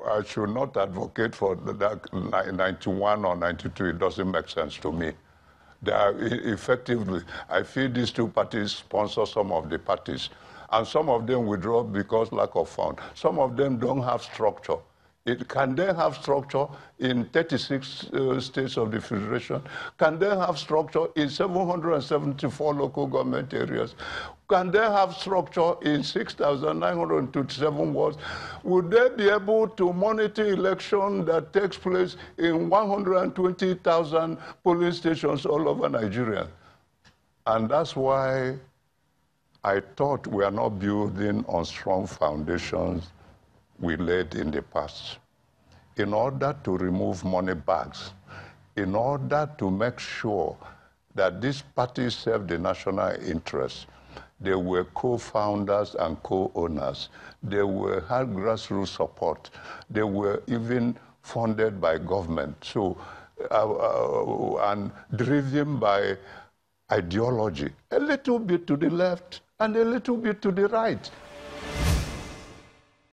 I should not advocate for that 91 or 92. It doesn't make sense to me. They are effectively, I feel these two parties sponsor some of the parties. And some of them withdraw because lack of funds. Some of them don't have structure. Can they have structure in 36 states of the Federation? Can they have structure in 774 local government areas? Can they have structure in 6,927 wards? Would they be able to monitor election that takes place in 120,000 polling stations all over Nigeria? And that's why I thought we are not building on strong foundations we laid in the past. In order to remove money bags, in order to make sure that these parties serve the national interest, they were co-founders and co-owners. They had grassroots support. They were even funded by government. So, and driven by ideology, a little bit to the left and a little bit to the right.